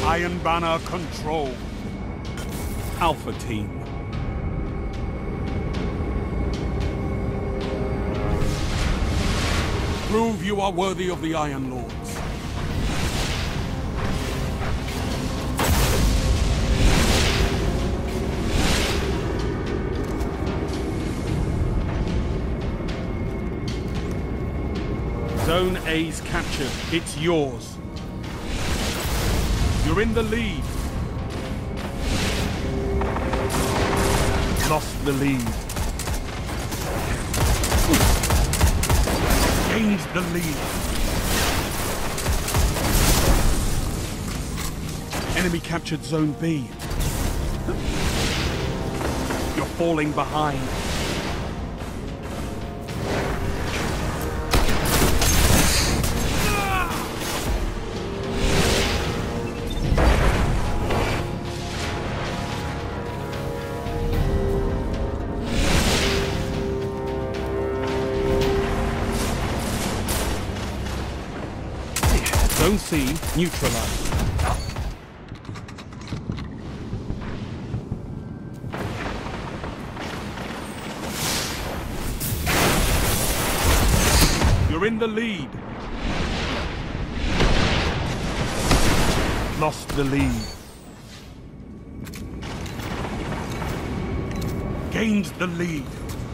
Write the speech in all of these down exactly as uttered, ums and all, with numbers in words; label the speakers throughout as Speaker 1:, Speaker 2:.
Speaker 1: Iron Banner control. Alpha Team. Prove you are worthy of the Iron Lords. Zone A's captured. It's yours. You're in the lead. Lost the lead. Gained the lead. Enemy captured Zone B. You're falling behind. Zone C neutralized. You're in the lead. Lost the lead. Gained the lead.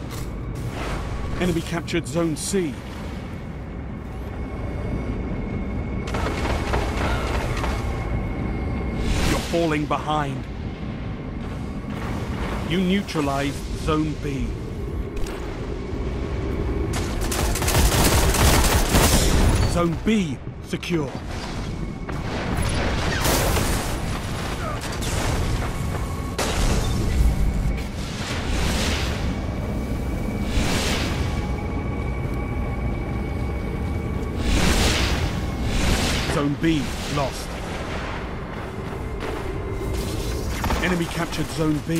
Speaker 1: Enemy captured Zone C. Falling behind. You neutralized Zone B. Zone B secure. Zone B lost. Enemy captured Zone B.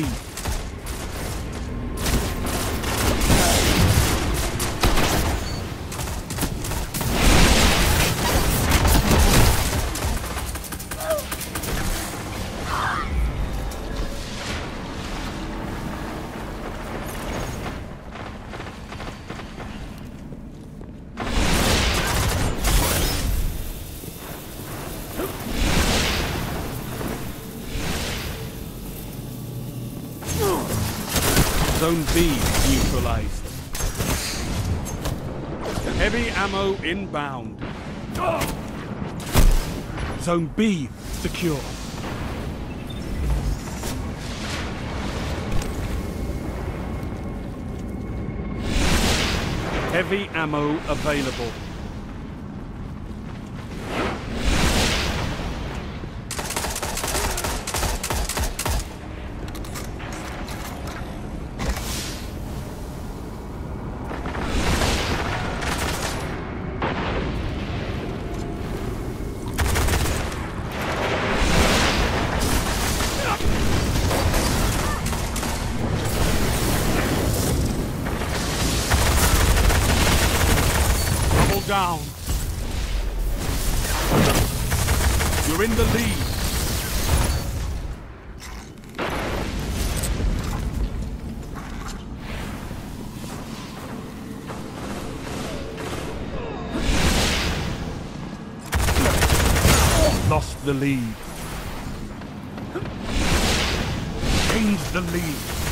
Speaker 1: Zone B neutralized. Heavy ammo inbound. Zone B secure. Heavy ammo available. Down. You're in the lead. Lost the lead. Gained the lead.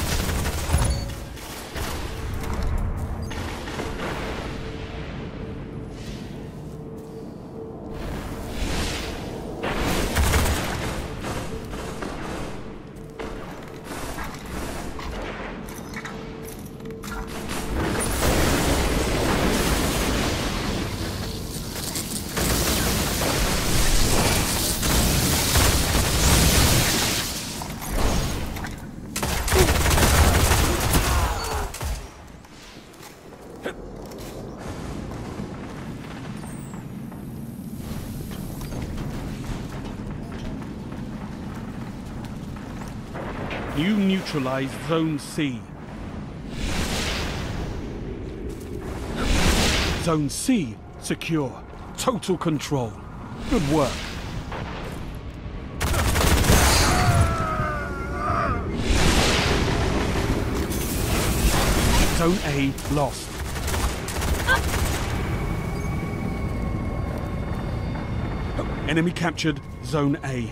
Speaker 1: You neutralized Zone C. Zone C secure. Total control. Good work. Zone A lost. Enemy captured Zone A.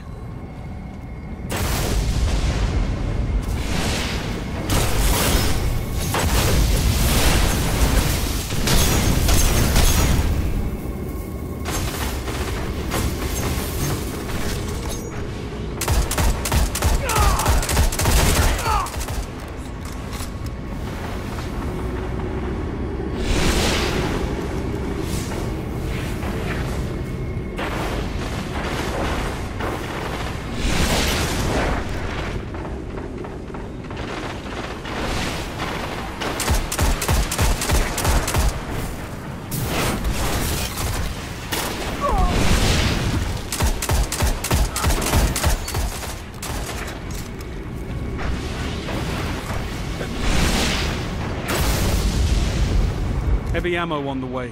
Speaker 1: Heavy ammo on the way.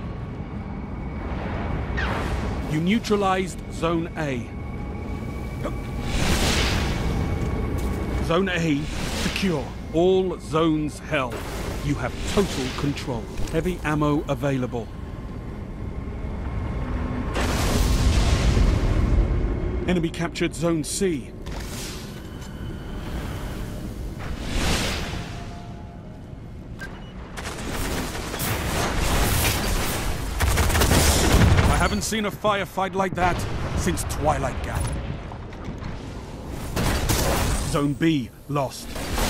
Speaker 1: You neutralized Zone A. Zone A secure. All zones held. You have total control. Heavy ammo available. Enemy captured Zone C. I haven't seen a firefight like that since Twilight Gap. Zone B lost.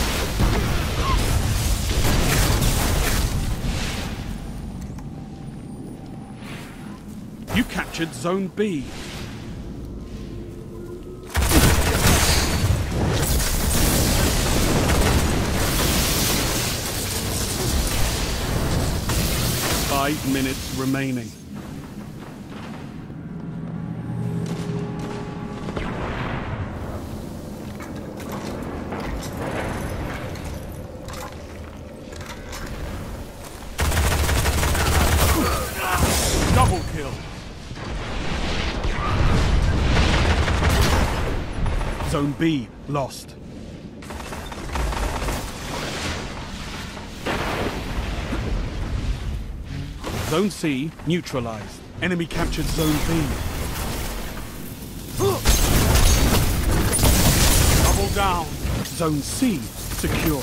Speaker 1: You captured Zone B. Five minutes remaining. Double kill. Zone B lost. Zone C neutralized. Enemy captured Zone B. Double down. Zone C secure.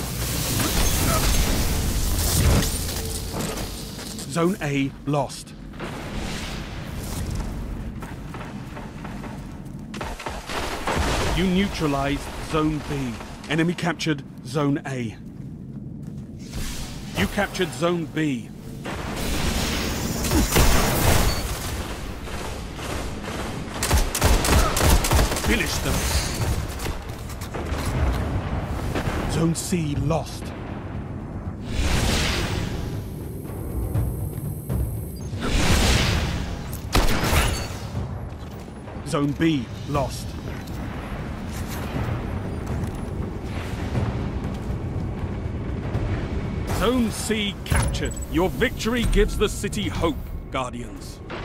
Speaker 1: Zone A lost. You neutralized Zone B. Enemy captured Zone A. You captured Zone B. Finish them. Zone C lost. Zone B lost. Zone C captured. Your victory gives the city hope, Guardians.